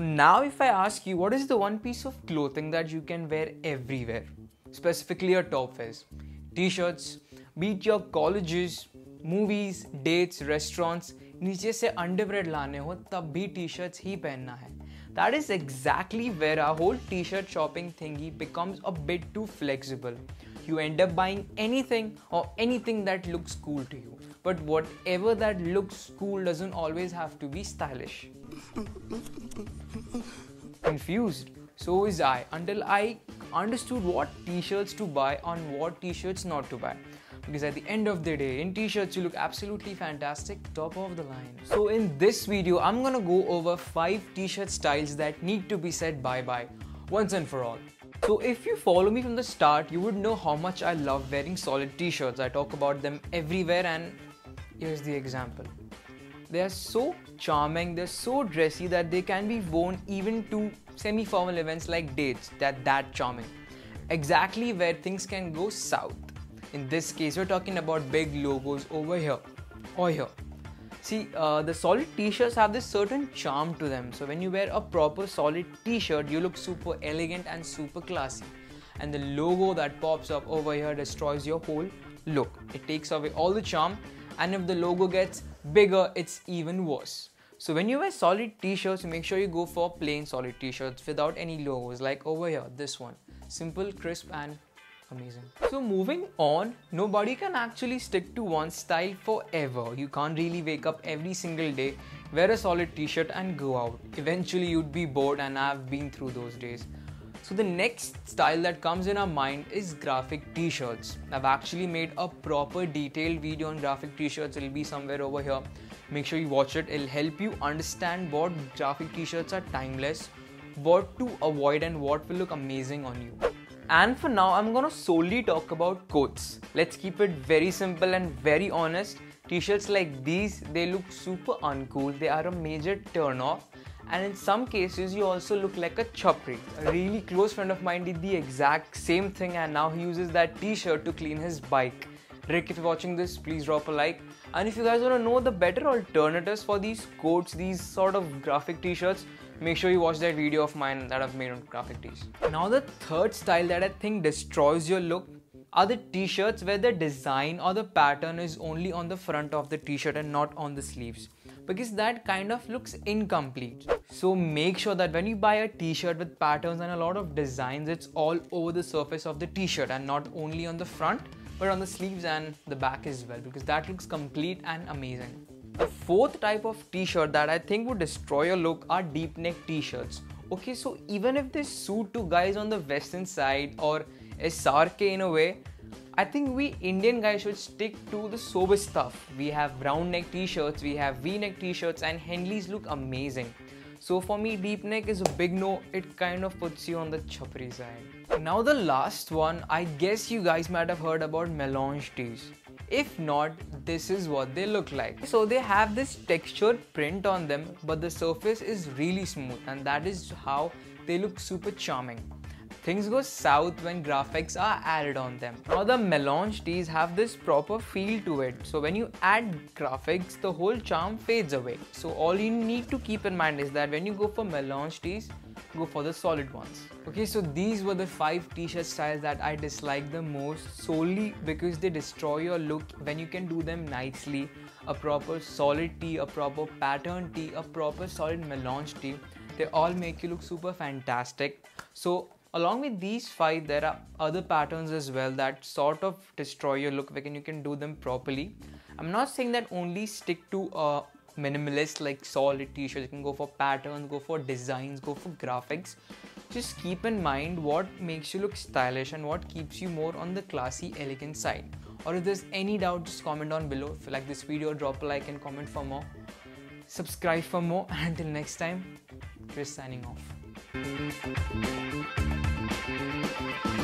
now if I ask you, what is the one piece of clothing that you can wear everywhere? Specifically your top wears. T-shirts, be it your colleges, movies, dates, restaurants, नीचे से underwear लाने हो तब भी t-shirts ही पहनना है. That is exactly where our whole t-shirt shopping thingy becomes a bit too flexible. You end up buying anything or anything that looks cool to you. But whatever that looks cool doesn't always have to be stylish. Confused? So is I, until I understood what t-shirts to buy and what t-shirts not to buy. Because at the end of the day, in t-shirts you look absolutely fantastic, top of the line. So in this video, I'm gonna go over 5 t-shirt styles that need to be said bye-bye once and for all. So if you follow me from the start, you would know how much I love wearing solid t-shirts. I talk about them everywhere, and here's the example. They are so charming, they're so dressy that they can be worn even to semi-formal events like dates. That charming. Exactly where things can go south. In this case, we're talking about big logos over here or here. See, the solid t-shirts have this certain charm to them. So when you wear a proper solid t-shirt, you look super elegant and super classy. And the logo that pops up over here destroys your whole look. It takes away all the charm, and if the logo gets bigger, it's even worse. So when you wear solid t-shirts, make sure you go for plain solid t-shirts without any logos, like over here, this one. Simple, crisp and amazing. So moving on, nobody can actually stick to one style forever. You can't really wake up every single day, wear a solid t-shirt and go out. Eventually you'd be bored, and I've been through those days. So the next style that comes in our mind is graphic t-shirts. I've actually made a proper detailed video on graphic t-shirts. It'll be somewhere over here. Make sure you watch it. It'll help you understand what graphic t-shirts are timeless, what to avoid and what will look amazing on you. And for now, I'm gonna solely talk about coats. Let's keep it very simple and very honest. T-shirts like these, they look super uncool. They are a major turn-off. And in some cases, you also look like a chapri. A really close friend of mine did the exact same thing, and now he uses that t-shirt to clean his bike. Rick, if you're watching this, please drop a like. And if you guys want to know the better alternatives for these coats, these sort of graphic t-shirts, make sure you watch that video of mine that I've made on graphic tees. Now the third style that I think destroys your look are the t-shirts where the design or the pattern is only on the front of the t-shirt and not on the sleeves, because that kind of looks incomplete. So make sure that when you buy a t-shirt with patterns and a lot of designs, it's all over the surface of the t-shirt and not only on the front but on the sleeves and the back as well, because that looks complete and amazing. The fourth type of t-shirt that I think would destroy your look are deep neck t-shirts. Okay, so even if they suit to guys on the western side or SRK in a way, I think we Indian guys should stick to the sober stuff. We have round neck t-shirts, we have V-neck t-shirts, and Henleys look amazing. So for me, deep neck is a big no. It kind of puts you on the chapri side. Now the last one, I guess you guys might have heard about melange tees. If not, this is what they look like. So they have this textured print on them, but the surface is really smooth, and that is how they look super charming. Things go south when graphics are added on them. Now the melange tees have this proper feel to it. So when you add graphics, the whole charm fades away. So all you need to keep in mind is that when you go for melange tees, go for the solid ones. Okay, so these were the 5 t-shirt styles that I dislike the most, solely because they destroy your look when you can do them nicely. A proper solid tee, a proper pattern tee, a proper solid melange tee, they all make you look super fantastic. So along with these 5, there are other patterns as well that sort of destroy your look when you can do them properly. I'm not saying that only stick to a minimalist like solid t-shirt. You can go for patterns, go for designs, go for graphics. Just keep in mind what makes you look stylish and what keeps you more on the classy, elegant side. Or if there's any doubt, just comment down below. If you like this video, drop a like and comment for more. Subscribe for more, and until next time, Chris signing off.